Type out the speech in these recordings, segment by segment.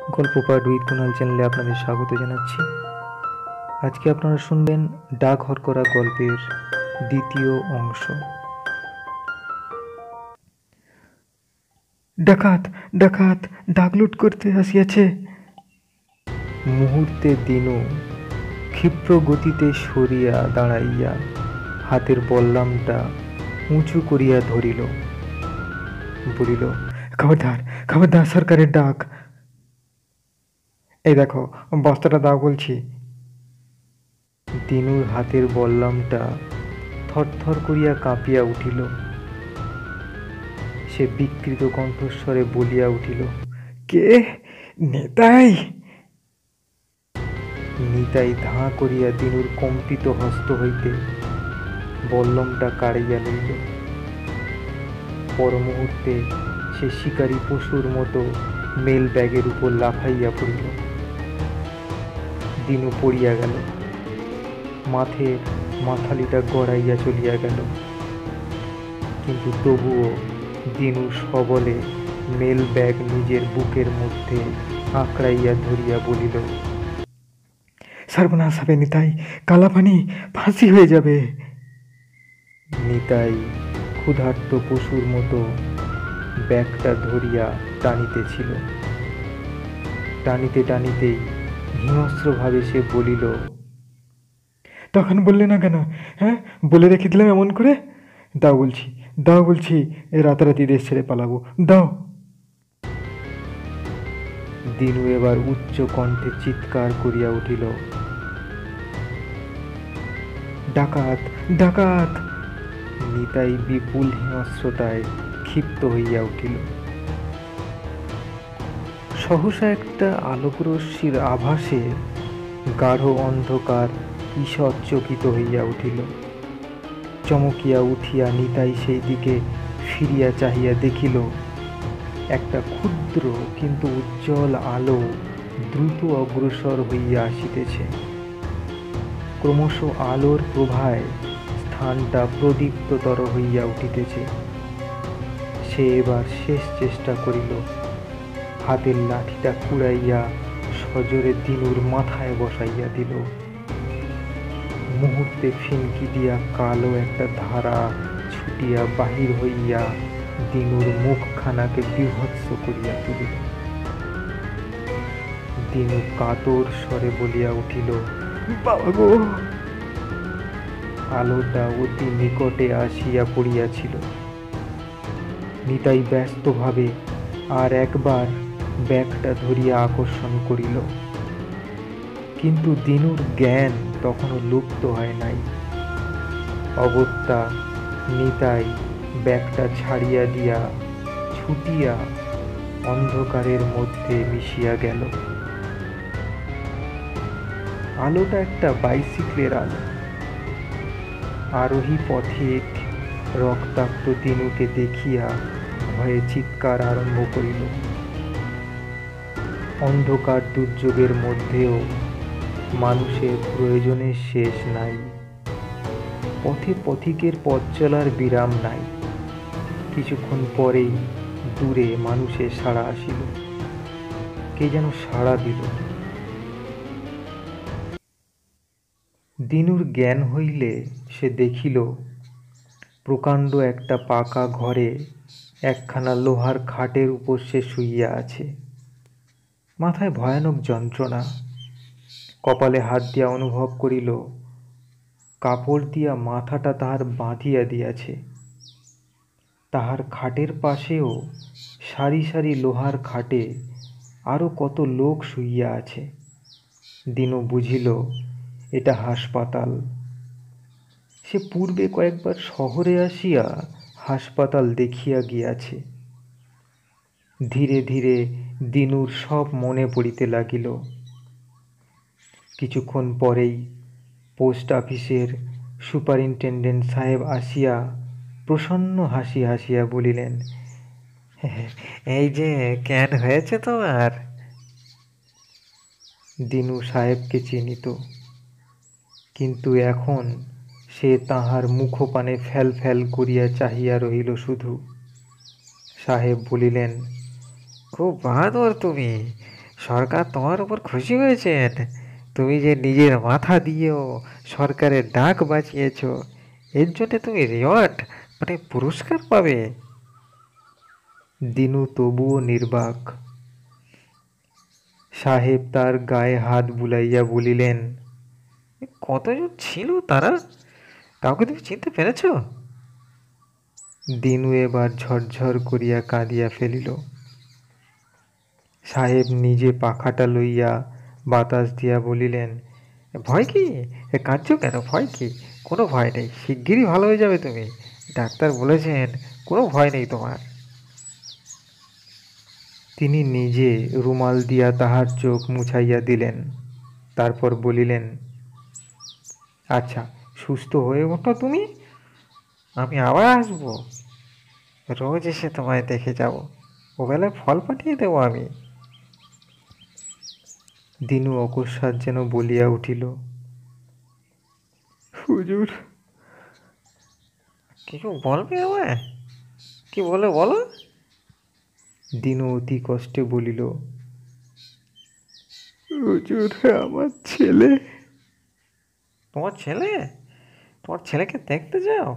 গল্প পাঠ উইথ কুনাল চ্যানেলে আপনাদের স্বাগত জানাচ্ছি। আজকে আপনারা শুনবেন ডাক হরকরা গল্পের দ্বিতীয় অংশ। ডাকাত ডাকাত ডাক লুট করতে আসিয়াছে। মুহূর্তে দিনু ক্ষিপ্র গতিতে সরিয়া দাঁড়াইয়া হাতের বল্লামটা উঁচু করিয়া ধরিল, বলিল, খবরদার খবরদার, সরকারের ডাক। এই দেখো, বস্তাটা দাও বলছি। দিনুর হাতের বল্লামটা থরথর করিয়া কাঁপিয়া উঠিল। সে বিকৃত কণ্ঠস্বরে বলিয়া উঠিল, কে? নেতাই? নিতাই ধাঁ করিয়া দিনুর কম্পিত হস্ত হইতে বল্লমটা কাড়িয়া লইল। পর মুহূর্তে সে শিকারী পশুর মতো মেল ব্যাগের উপর লাফাইয়া পড়িল। দিনু পড়িয়া গেল, মাথের মাথালিটা গড়াইয়া চলিয়া গেল। কিন্তু তবুও দিনু সবলে মেল ব্যাগ নিজের বুকের মধ্যে আঁকড়াইয়া ধরিয়া বলিল, সর্বনাশ হবে নিতাই, কালাপানি, ফাঁসি হয়ে যাবে। নিতাই ক্ষুধার্ত পশুর মতো ব্যাগটা ধরিয়া টানিতেছিল। টানিতে টানিতেই হিংস্রভাবে সে বলিল, তখন বললে না কেন? হ্যাঁ, বলে রেখে দিলাম এমন করে। দাও বলছি, দাও বলছি, রাতারাতি দেশ ছেড়ে পালাবো, দাও। দিনু এবার উচ্চ কণ্ঠে চিৎকার করিয়া উঠিল, ডাকাত ডাকাত। নিতাই বিপুল হিংস্রতায় ক্ষিপ্ত হইয়া উঠিল। সহসা একটা আলোকরশ্মির আভাসে গাঢ় অন্ধকার ঈষৎ চকিত হইয়া উঠিল। চমকিয়া উঠিয়া নিতাই সেই দিকে ফিরিয়া চাহিয়া দেখিল, একটা ক্ষুদ্র কিন্তু উজ্জ্বল আলো দ্রুত অগ্রসর হইয়া আসিতেছে। ক্রমশ আলোর প্রভায় স্থানটা প্রদীপ্ততর হইয়া উঠিতেছে। সে এবার শেষ চেষ্টা করিল, হাতের লাঠিটা কুড়াইয়া সজোরে দিনুর মাথায় বসাইয়া দিল। মুহূর্তে ফিনকি দিয়া কালো একটা ধারা ছুটিয়া বাহির হইয়া দিনুর মুখখানাকে বিভৎস করিয়া তুলিল। দিনু কাতর স্বরে বলিয়া উঠিল, বাবা গো! আলোটা অতি নিকটে আসিয়া পড়িয়াছিল। নিতাই ব্যস্তভাবে আর একবার ব্যাগটা ধরিয়া আকর্ষণ করিল, কিন্তু দিনুর জ্ঞান তখনও লুপ্ত হয় নাই। অগত্যা নিতাই ব্যাগটা ছাড়িয়া দিয়া ছুটিয়া অন্ধকারের মধ্যে মিশিয়া গেল। আলোটা একটা বাইসিকলের আলো। আরোহী পথিক রক্তাক্ত দিনুকে দেখিয়া ভয়ে চিৎকার আরম্ভ করিল। অন্ধকার দুর্যোগের মধ্যেও মানুষের প্রয়োজনের শেষ নাই। পথে পথিকের পথ চলার বিরাম নাই। কিছুক্ষণ পরেই দূরে মানুষের সাড়া আসিল। কে যেন সাড়া দিল। দিনুর জ্ঞান হইলে সে দেখিল, প্রকাণ্ড একটা পাকা ঘরে একখানা লোহার খাটের উপর সে শুইয়া আছে। মাথায় ভয়ানক যন্ত্রণা। কপালে হাত দিয়া অনুভব করিল, কাপড় দিয়া মাথাটা তাহার বাঁধিয়া দিয়াছে। তাহার খাটের পাশেও সারি সারি লোহার খাটে আরও কত লোক শুইয়া আছে। দিনু বুঝিল এটা হাসপাতাল। সে পূর্বে কয়েকবার শহরে আসিয়া হাসপাতাল দেখিয়া গিয়াছে। ধীরে ধীরে দিনুর সব মনে পড়িতে লাগিল। কিছুক্ষণ পরেই পোস্ট অফিসের সুপারিনটেন্ডেন্ট সাহেব আসিয়া প্রসন্ন হাসি হাসিয়া বলিলেন, এই যে কেন হয়েছে তোমার? দিনু সাহেবকে চিনিত, কিন্তু এখন সে তাহার মুখপানে ফ্যাল ফ্যাল করিয়া চাহিয়া রহিল শুধু। সাহেব বলিলেন, খুব বাহাদুর তুমি, সরকার তোমার উপর খুশি হয়েছেন। তুমি যে নিজের মাথা দিয়েও সরকারের ডাক বাঁচিয়েছো, এর জন্য তুমি রিওয়ার্ড মানে পুরস্কার পাবে। দিনু তবুও নির্বাক। সাহেব তার গায়ে হাত বুলাইয়া বলিলেন, কতজন ছিল তারা? কাউকে তুমি চিনতে পেরেছ? দিনু এবার ঝরঝর করিয়া কাঁদিয়া ফেলিল। সাহেব নিজে পাখাটা লইয়া বাতাস দিয়া বলিলেন, ভয় কি? কাঁদছ কেন? ভয় কি? কোনো ভয় নেই, শিগগিরই ভালো হয়ে যাবে তুমি। ডাক্তার বলেছেন কোনো ভয় নেই তোমার। তিনি নিজে রুমাল দিয়া তাহার চোখ মুছাইয়া দিলেন। তারপর বলিলেন, আচ্ছা, সুস্থ হয়ে ওঠো তুমি, আমি আবার আসবো। রোজ এসে তোমায় দেখে যাব। ওবেলায় ফল পাঠিয়ে দেবো আমি। দিনু অকস্মাৎ যেন বলিয়া উঠিল, হুজুর। কিছু বলবে আমায়? কি বলে বলো? দিনু অতি কষ্টে বলিল, হুজুর, আমার ছেলে। তোমার ছেলে? তোমার ছেলেকে দেখতে যাও?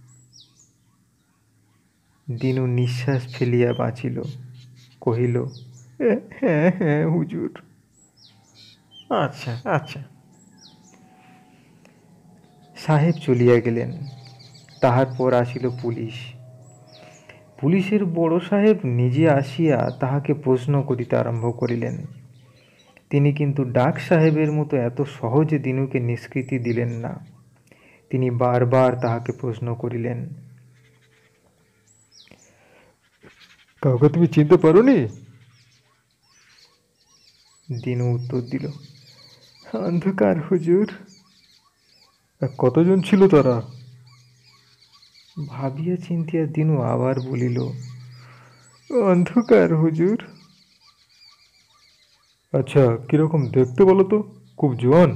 দিনু নিঃশ্বাস ফেলিয়া বাঁচিল, কহিল, হ্যাঁ হ্যাঁ হুজুর। আচ্ছা আচ্ছা। সাহেব চলিয়া গেলেন। তাহার পর আসিল পুলিশ। পুলিশের বড় সাহেব নিজে আসিয়া তাহাকে প্রশ্ন করিতে আরম্ভ করিলেন। তিনি কিন্তু ডাক সাহেবের মতো এত সহজে দিনুকে নিষ্কৃতি দিলেন না। তিনি বারবার তাহাকে প্রশ্ন করিলেন, কাউকে তুমি চিনতে পারোনি? দিনু উত্তর দিল, অন্ধকার হুজুর। কতজন ছিল তারা? ভাবিয়া চিন্তিয়া দিনু আবার বলিল, অন্ধকার হুজুর। আচ্ছা, কিরকম দেখতে বলো তো? খুব জোয়ান?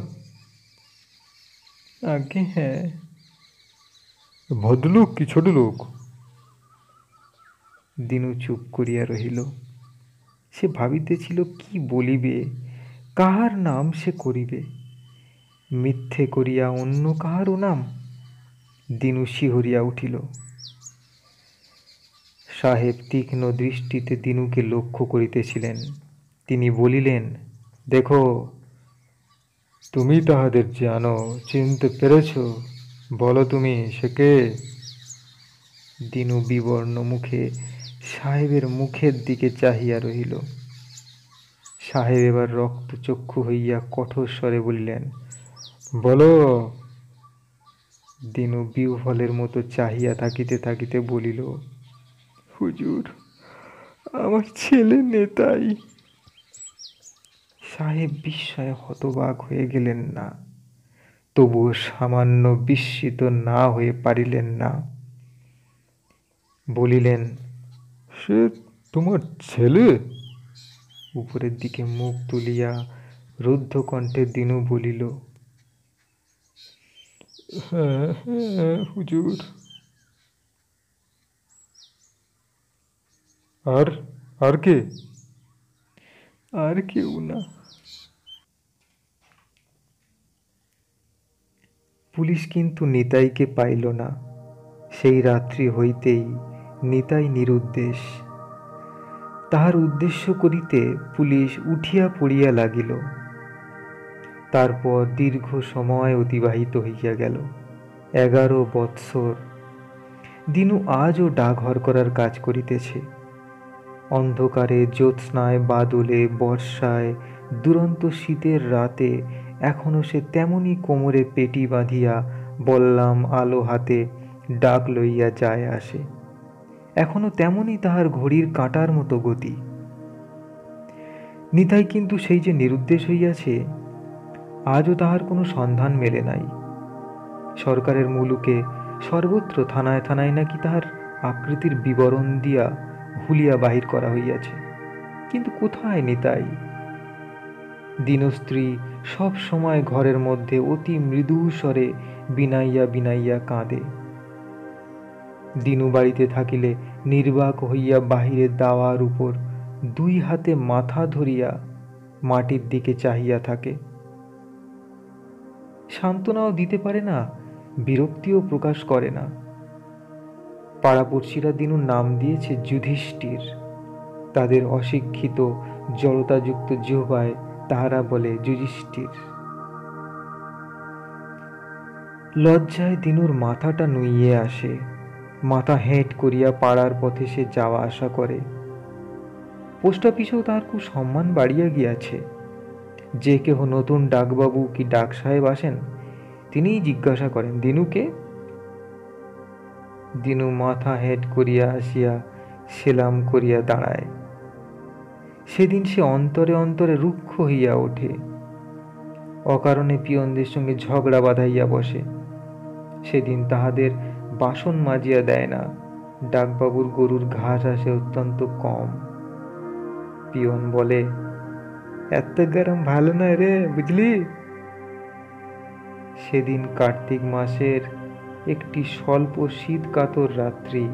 আগে হ্যাঁ। ভদ্রলোক কি ছোট লোক? দিনু চুপ করিয়া রহিল। সে ভাবিতেছিল কি বলিবে, কাহার নাম সে করিবে। মিথ্যে করিয়া অন্য কাহারও নাম? দিনু শিহরিয়া উঠিল। সাহেব তীক্ষ্ণ দৃষ্টিতে দিনুকে লক্ষ্য করিতেছিলেন। তিনি বলিলেন, দেখো, তুমি তাহাদের জানো, চিনতে পেরেছ? বলো তুমি, সে কে? দিনু বিবর্ণ মুখে সাহেবের মুখের দিকে চাহিয়া রহিল। সাহেব এবার রক্তচক্ষু হইয়া কঠোর স্বরে বলিলেন, বলো। দিনু বিহ্বলের মতো চাহিয়া থাকিতে থাকিতে বলিল, হুজুর, আমার ছেলে নেতাই। সাহেব বিস্ময়ে হতবাক হয়ে গেলেন না, তবুও সামান্য বিস্মিত না হয়ে পারিলেন না। বলিলেন, সে তোমার ছেলে? উপরের দিকে মুখ তুলিয়া রুদ্ধ কণ্ঠে দিনু বলিল, হ্যাঁ হ্যাঁ হুজুর। আর আর কে? আর কেউ না। পুলিশ কিন্তু নিতাইকে পাইল না। সেই রাত্রি হইতেই নিতাই নিরুদ্দেশ। তাহার উদ্দেশ্য করিতে পুলিশ উঠিয়া পড়িয়া লাগিল। তারপর দীর্ঘ সময় অতিবাহিত হইয়া গেল, 11 বৎসর। দিনু আজও ডাকঘর করার কাজ করিতেছে। অন্ধকারে, জ্যোৎস্নায়, বাদলে, বর্ষায়, দুরন্ত শীতের রাতে এখনো সে তেমনি কোমরে পেটি বাঁধিয়া বল্লাম আলো হাতে ডাক লইয়া যায় আসে। এখনো তেমনি তাহার ঘড়ির কাঁটার মতো গতি। নিতাই কিন্তু সেই যে নিরুদ্দেশ হইয়াছে, আজও তাহার কোনো সন্ধান মেলে নাই। সরকারের মুলুকে সর্বত্র থানায় থানায় নাকি তাহার আকৃতির বিবরণ দিয়া হুলিয়া বাহির করা হইয়াছে, কিন্তু কোথায় নিতাই? দিনস্ত্রী সব সময় ঘরের মধ্যে অতি মৃদু স্বরে বিনাইয়া বিনাইয়া কাঁদে। দিনু বাড়িতে থাকিলে নির্বাক হইয়া বাহিরে দাওয়ার উপর 2 হাতে মাথা ধরিয়া মাটির দিকে চাহিয়া থাকে। সান্ত্বনাও দিতে পারে না, বিরক্তিও প্রকাশ করে না। পাড়াপড়শিরা দিনুর নাম দিয়েছে যুধিষ্ঠির। তাদের অশিক্ষিত জড়তাযুক্ত জিহ্বায় তাহারা বলে যুধিষ্ঠির। লজ্জায় দিনুর মাথাটা নুইয়ে আসে। মাথা হেঁট করিয়া পাড়ার পথে সে যাওয়া আসা করে। পোস্ট অফিসেও তাহার খুব সম্মান বাড়িয়া গিয়াছে। যে কেহ নতুন ডাকবাবু কি ডাক সাহেব আসেন, তিনিই জিজ্ঞাসা করেন, দিনুকে? দিনু মাথা হেঁট করিয়া আসিয়া সেলাম করিয়া দাঁড়ায়। সেদিন সে অন্তরে অন্তরে রুক্ষ হইয়া ওঠে। অকারণে পিয়নদের সঙ্গে ঝগড়া বাঁধাইয়া বসে। সেদিন তাহাদের বাসন মাজিয়া দেয় না। ডাকবাবুর গরুর ঘাস আসে অত্যন্ত কম। পিয়ন বলে, এত গরম ভালো নয় রে, বুঝলি? সেদিন কার্তিক মাসের একটি স্বল্প শীত কাতর রাত্রি।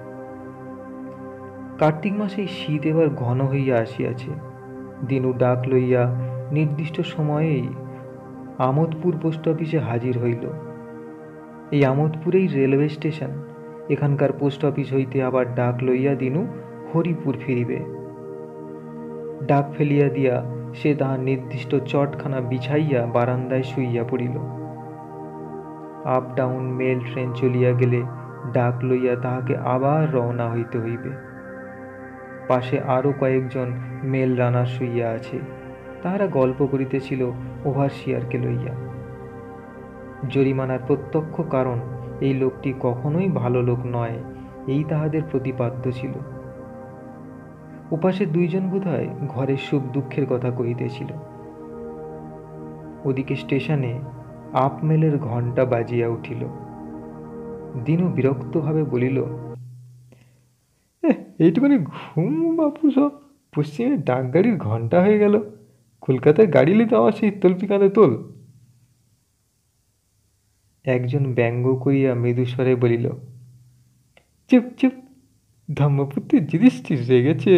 কার্তিক মাসে শীত এবার ঘন হইয়া আসিয়াছে। দিনু ডাক লইয়া নির্দিষ্ট সময়েই আমোদপুর পোস্ট অফিসে হাজির হইল। এই আমোদপুরেই রেলওয়ে স্টেশন। এখানকার পোস্ট অফিস হইতে আবার ডাক লইয়া দিনু হরিপুর ফিরিবে। ডাক ফেলিয়া দিয়া সে তাহার নির্দিষ্ট চটখানা বিছাইয়া বারান্দায় শুইয়া পড়িল। আপ ডাউন মেল ট্রেন চলিয়া গেলে ডাক লইয়া তাহাকে আবার রওনা হইতে হইবে। পাশে আরো কয়েকজন মেল রানার শুইয়া আছে। তাহারা গল্প করিতেছিল ওভারসিয়ারকে লইয়া। জরিমানার প্রত্যক্ষ কারণ এই লোকটি কখনোই ভালো লোক নয়, এই তাহাদের প্রতিপাদ্য ছিল। ওপাশে দুইজন বোধহয় ঘরের সুখ দুঃখের কথা কহিতেছিল। ওদিকে স্টেশনে আপমেলের ঘণ্টা বাজিয়া উঠিল। দিনু বিরক্তভাবে বলিল, এইটুকুনি ঘুম বাপু, সব পশ্চিমে ডাকগাড়ির ঘণ্টা হয়ে গেল। কলকাতায় গাড়ি নিতে আমার সেই তল্পিকাঁধে তোল। একজন ব্যঙ্গ করিয়া মৃদুস্বরে বলিল, চুপ চুপ, ধর্মপুত্র যুধিষ্ঠির রেগেছে।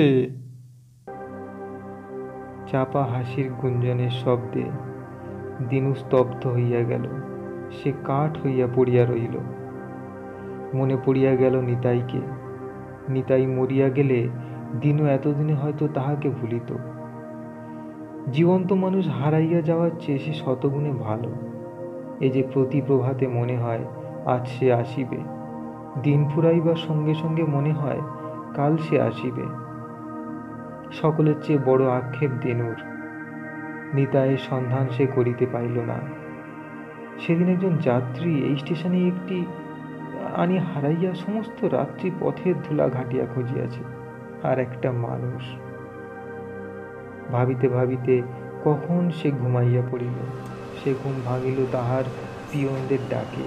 চাপা হাসির গুঞ্জনের শব্দে দিনু স্তব্ধ হইয়া গেল। সে কাঠ হইয়া পড়িয়া রহিল। মনে পড়িয়া গেল নিতাইকে। নিতাই মরিয়া গেলে দিনু এতদিনে হয়তো তাহাকে ভুলিত। জীবন্ত মানুষ হারাইয়া যাওয়ার চেয়ে সে শতগুণে ভালো। এই যে প্রতি প্রভাতে মনে হয় আজ সে আসিবে, দিন ফুরাইবার সঙ্গে সঙ্গে মনে হয় কাল সে আসিবে। সকলের চেয়ে বড় আক্ষেপ দিনুর। নিতাইয়ের সন্ধান সে করিতে পাইল না। সেদিন একজন যাত্রী এই স্টেশনে একটি আনি হারাইয়া সমস্ত রাত্রি পথের ধুলা ঘাটিয়া খুঁজিয়াছে। আর একটা মানুষ। ভাবিতে ভাবিতে কখন সে ঘুমাইয়া পড়িল। সে ঘুম ভাঙিল তাহার পিয়নদের ডাকে।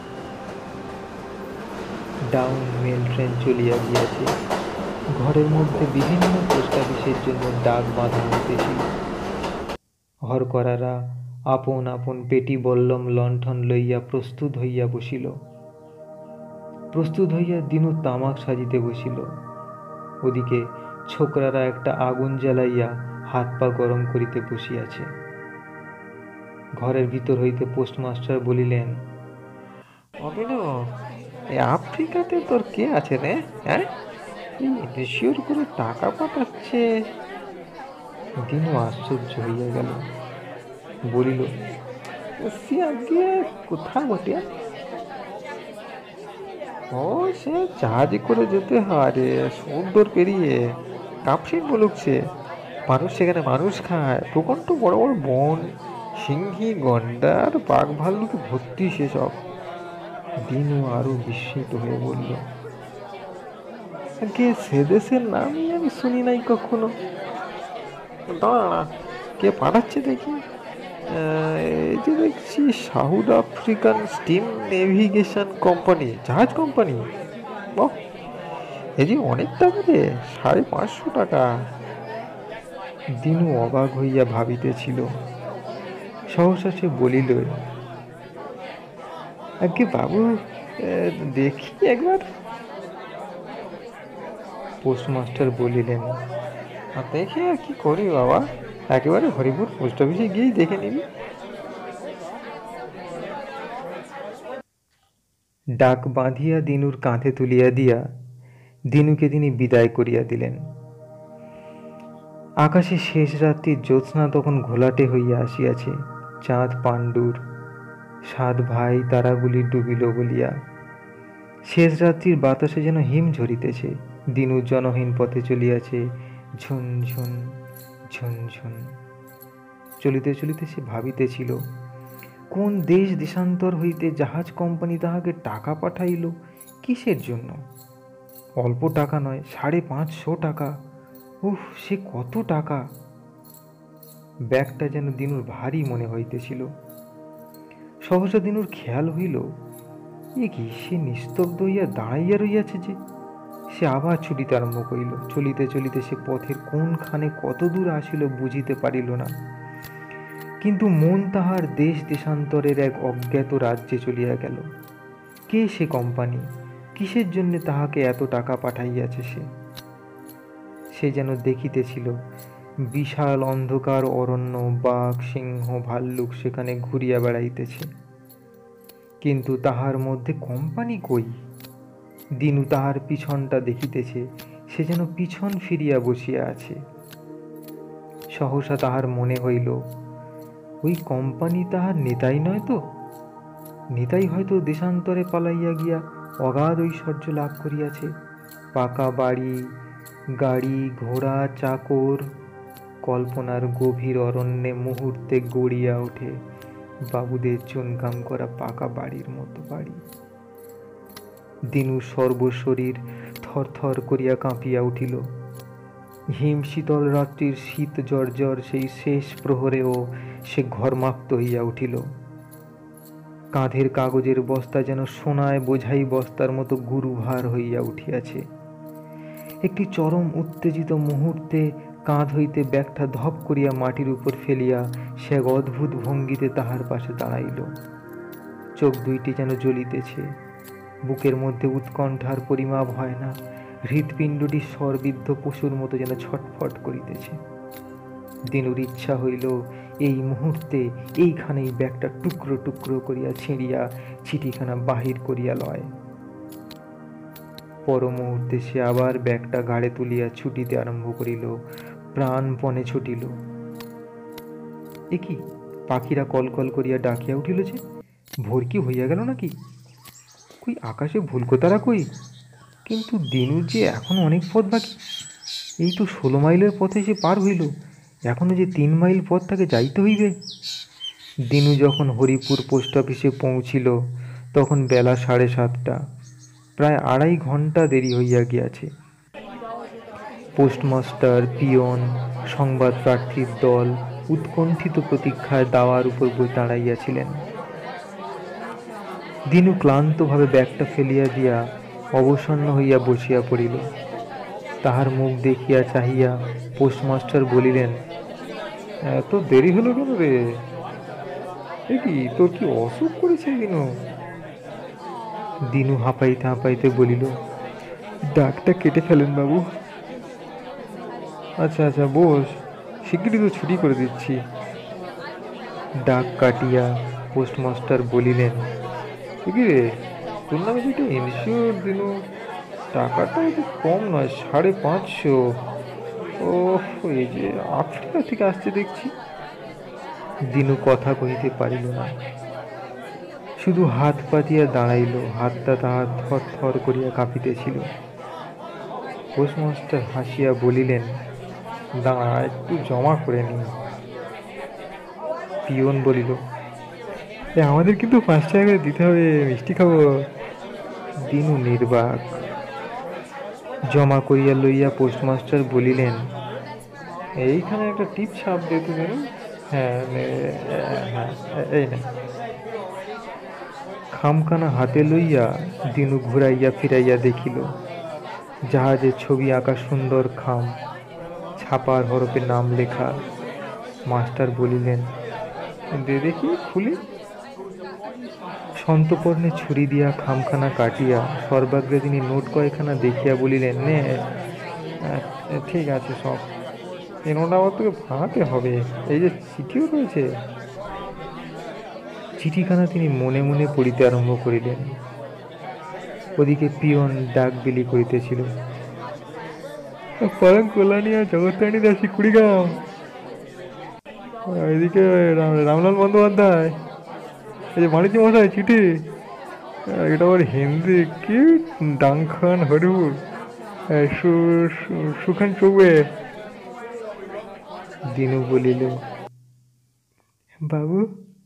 ডাউন মেল ট্রেন চলিয়া গিয়াছে। ঘরের মধ্যে বিভিন্ন পোস্ট অফিসের জন্য ডাক বাঁধা হইতেছিল। হরকরারা আপন আপন পেটি বল্লম লণ্ঠন লইয়া প্রস্তুত হইয়া বসিল। প্রস্তুত হইয়া দিনু তামাক সাজিতে বসিল। ওদিকে ছোকরারা একটা আগুন জ্বালাইয়া হাত পা গরম করিতে বসিয়াছে। ঘরের ভিতর হইতে পোস্টমাস্টার বলিলেন, আফ্রিকাতে তোর কে আছে রে? হ্যাঁ, দেশীয়র করে টাকা পাঠাচ্ছে। দিনু আশ্চর্য হইয়া গেল। বলিল, কোথায় বটে? ও, সে জাহাজে করে যেতে হয় রে, সমুদ্র পেরিয়ে। কাপসিন বলুকছে মানুষ সেখানে মানুষ খায়। প্রকাণ্ড বড় বড় বন, সিংহী, গন্ডার, বাঘ ভাল্লুকে ভর্তি সেসব। দিনু আরো বিস্মিত হয়ে বলল, সে দেশের নামই আমি শুনি নাই কখনো। দাঁড়া, কে পাঠাচ্ছে দেখি। এই যে দেখছি South African steam navigation company, জাহাজ কোম্পানি। বাহ, এই যে অনেক টাকা রে, 550 টাকা। দিনু অবাক হইয়া ভাবিতেছিল। সহসা সে বলিল, আগে বাবু, দেখি একবার। পোস্টমাস্টার বলিলেন, দেখি আর কি করি বাবা, একেবারে হরিপুর পোস্ট অফিসে গিয়েই দেখে নিবি। ডাক বাঁধিয়া দিনুর কাঁধে তুলিয়া দিয়া দিনুকে তিনি বিদায় করিয়া দিলেন। আকাশে শেষ রাত্রির জ্যোৎস্না তখন ঘোলাটে হইয়া আসিয়াছে। চাঁদ পাণ্ডুর, 7 ভাই তারাগুলি ডুবিল বলিয়া শেষ রাত্রির বাতাসে যেন হিম ঝরিতেছে। দিনু জনহীন পথে চলিয়াছে, ঝুনঝুন ঝুনঝুন। চলিতে চলিতে সে ভাবিতেছিল, কোন দেশ দেশান্তর হইতে জাহাজ কোম্পানি তাহাকে টাকা পাঠাইল, কিসের জন্য? অল্প টাকা নয়, 550 টাকা। উফ, সে কত টাকা! ব্যাগটা যেন দিনুর ভারী মনে হইতেছিল। সহসা দিনুর খেয়াল হইল, এ কি, সে নিস্তব্ধ হইয়া দাঁড়াইয়া রইয়াছে যে। সে আবার ছুটিতে আরম্ভ করিল। চলিতে চলিতে সে পথের কোনখানে কত দূর আসিল বুঝিতে পারিল না, কিন্তু মন তাহার দেশ দেশান্তরের এক অজ্ঞাত রাজ্যে চলিয়া গেল। কে সে কোম্পানি? কিসের জন্য তাহাকে এত টাকা পাঠাইয়াছে? সে যেন দেখিতেছিল বিশাল অন্ধকার অরণ্য, বাঘ, সিংহ, ভাল্লুক সেখানে ঘুরিয়া বেড়াইতেছে, কিন্তু তাহার মধ্যে কোম্পানি কই? দিনু তাহার পিছনটা দেখিতেছে, সে যেন পিছন ফিরিয়া বসিয়া আছে। সহসা তাহার মনে হইল, ওই কোম্পানি তাহার নেতাই নয় তো? নেতাই হয়তো দেশান্তরে পালাইয়া গিয়া অগাধ ঐশ্বর্য লাভ করিয়াছে। পাকা বাড়ি, গাড়ি, ঘোড়া, চাকর, কল্পনার গভীর অরণ্যে মুহূর্তে গড়িয়া ওঠে বাবুদের চুনকাম করা পাকা বাড়ির মতো বাড়ি। দিনু সর্বশরীর থরথর করিয়া কাঁপিয়া উঠিল। হিম শীতল রাত্রির শীত জর্জর সেই শেষ প্রহরেও সে ঘর্মাক্ত হইয়া উঠিল। কাঁধের কাগজের বস্তা যেন সোনায় বোঝাই বস্তার মতো গুরুভার হইয়া উঠিয়াছে। একটি চরম উত্তেজিত মুহূর্তে কাঁধ হইতে ব্যাগটা ধপ করিয়া মাটির উপর ফেলিয়া সে এক অদ্ভুত ভঙ্গিতে তাহার পাশে দাঁড়াইল। চোখ দুইটি যেন জ্বলিতেছে, বুকের মধ্যে উৎকণ্ঠার পরিমাপ হয় না। হৃৎপিণ্ডটি স্বরবিদ্ধ পশুর মতো যেন ছটফট করিতেছে। দিনুর ইচ্ছা হইল এই মুহূর্তে এইখানেই ব্যাগটা টুকরো টুকরো করিয়া ছিঁড়িয়া চিঠিখানা বাহির করিয়া লয়। পর মুহূর্তে সে আবার ব্যাগটা ঘাড়ে তুলিয়া ছুটিতে আরম্ভ করিল, প্রাণপণে ছুটিল। এ কি, পাখিরা কলকল করিয়া ডাকিয়া উঠিল যে, ভোর কি হইয়া গেল নাকি? কই আকাশে ভুলকোতারা কই? কিন্তু দিনুর যে এখনো অনেক পথ বাকি। এই তো 16 মাইলের পথে সে পার হইল, এখনো যে 3 মাইল পথ তাকে যাইতে হইবে। দিনু যখন হরিপুর পোস্ট অফিসে পৌঁছিল তখন বেলা 7:30। প্রায় 2.5 ঘন্টা দেরি হইয়া গিয়াছে। পোস্টমাস্টার, পিয়ন, সংবাদ প্রার্থীর দল উৎকণ্ঠিত প্রতীক্ষায় দাওয়ার উপর দাঁড়াইয়াছিলেন। দিনু ক্লান্তভাবে ব্যাগটা ফেলিয়া দিয়া অবসন্ন হইয়া বসিয়া পড়িল। তাহার মুখ দেখিয়া চাহিয়া পোস্টমাস্টার বলিলেন, এত দেরি হলো কেন রে? এ কি, তোর কি অসুখ করেছে দিনু? দিনু হাঁপাইতে হাঁপাইতে বলিল, ডাকটা কেটে ফেলেন বাবু। আচ্ছা আচ্ছা, বস, শিগগিরই তো ছুটি করে দিচ্ছি। ডাক কাটিয়া পোস্টমাস্টার বলিলেন, কি রে, তোর নামে যেটা ইনশিওর দিনু, টাকাটা একটু কম নয়, 550। ও, এই যে আফ্রিকা থেকে আসছে দেখছি। দিনু কথা কহিতে পারিল না, শুধু হাত পাতিয়া দাঁড়াইল। হাতটা তাহার থর থর করিয়া কাঁপিতেছিল। পোস্টমাস্টার হাসিয়া বলিলেন, দাঁড়া, একটু জমা করে নি। পিয়ন বলিল, আমাদের কিন্তু 5 টাকা করে দিতে হবে, মিষ্টি খাবো। দিনু নির্বাক। জমা করিয়া লইয়া পোস্টমাস্টার বলিলেন, এইখানে একটা টিপ ছাপ দিতে দিন। হ্যাঁ হ্যাঁ, এই না। খামখানা হাতে লইয়া দিনু ঘুরাইয়া ফিরাইয়া দেখিল জাহাজের ছবি আঁকা সুন্দর খাম, ছাপার হরফে নাম লেখা। মাস্টার বলিলেন, দে দেখি খুলি। সন্তপর্ণে ছুরি দিয়া খামখানা কাটিয়া সর্বাগ্রে তিনি নোট কয়েকখানা দেখিয়া বলিলেন, নে, ঠিক আছে সব। এ নোটটা আবার তোকে ভাঙাতে হবে। এই যে চিঠিও রয়েছে। চিঠিখানা তিনি মনে মনে পড়িতে আরম্ভ করিলেন। ওদিকে পিয়ন ডাক বিলি করিতেছিল, পরম কল্যাণী আর জগত্তারিণী দাসী কুড়িগ্রাম। এদিকে রামলাল বন্দ্যোপাধ্যায়, এই যে বাণিজ্য মশাই চিঠি। এটা আবার হিন্দি কি, ডাংখান হরিপুর, সুখান চৌবে। দিনু বলিল, বাবু।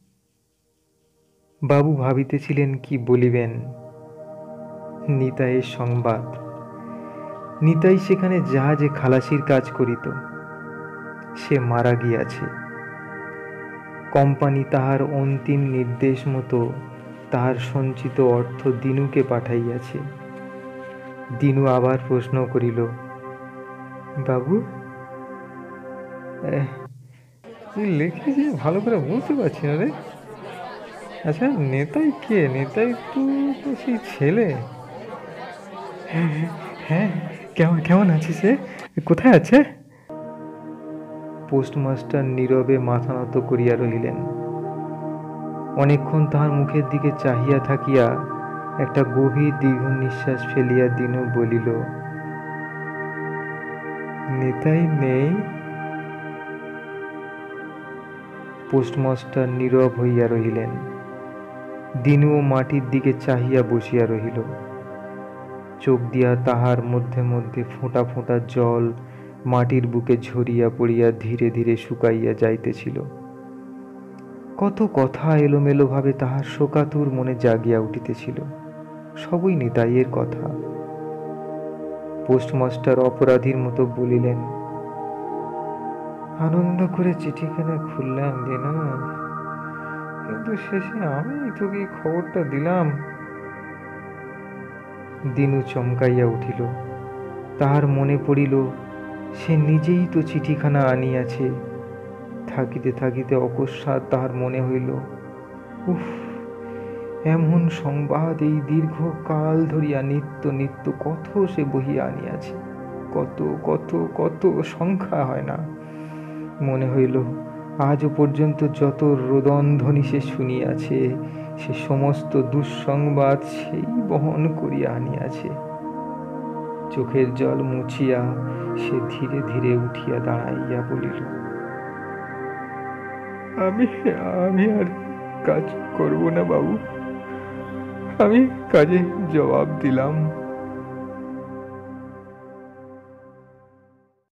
বাবু ভাবিতেছিলেন কি বলিবেন। নিতাইয়ের সংবাদ। নিতাই সেখানে জাহাজে খালাসির কাজ করিত। সে মারা গিয়াছে। কোম্পানি তাহার অন্তিম নির্দেশ মতো তাহার সঞ্চিত অর্থ দিনুকে পাঠাইয়াছে। দিনু আবার প্রশ্ন করিল, বাবু, লিখেছি ভালো করে বলতে পারছি না রে। আচ্ছা, নেতাই কে? নেতাই তো সেই ছেলে। হ্যাঁ হ্যাঁ, কেমন কেমন আছে সে? কোথায় আছে? পোস্টমাস্টার নীরবে মাথা নত করিয়া রহিলেন। অনেকক্ষণ তাহার মুখের দিকে চাহিয়া থাকিয়া একটা গভীর দীর্ঘ নিঃশ্বাস ফেলিয়া দিনু বলিল, নেতাই নেই। পোস্টমাস্টার নীরব হইয়া রহিলেন। দিনুও মাটির দিকে চাহিয়া বসিয়া রহিল। চোখ দিয়া তাহার মধ্যে মধ্যে ফোঁটা ফোঁটা জল মাটির বুকে ঝরিয়া পড়িয়া ধীরে ধীরে শুকাইয়া যাইতেছিল। কত কথা এলোমেলোভাবে তাহার শোকাতুর মনে জাগিয়া উঠিতেছিল। সবই নিতাইয়ের কথা। পোস্টমাস্টার অপরাধীর মতো বলিলেন, আনন্দ করে চিঠিখানা খুললাম দিনু, কিন্তু শেষে আমি তোকে খবরটা দিলাম। দিনু চমকাইয়া উঠিল। তাহার মনে পড়িল, সে নিজেই তো চিঠিখানা আনিয়াছে। থাকিতে থাকিতে অকস্মাৎ তাহার মনে হইল, উফ, এমন সংবাদ এই দীর্ঘকাল ধরিয়া নিত্য নিত্য কত সে বহিয়া আনিয়াছে। কত কত কত সংখ্যা হয় না। মনে হইল, আজও পর্যন্ত যত রোদনধ্বনি সে শুনিয়াছে, সে সমস্ত দুঃসংবাদ সেই বহন করিয়া আনিয়াছে। চোখের জল মুছিয়া সে ধীরে ধীরে উঠিয়া দাঁড়াইয়া বলিল, আমি আমি আর কাজ করব না বাবু। আমি কাজে জবাব দিলাম।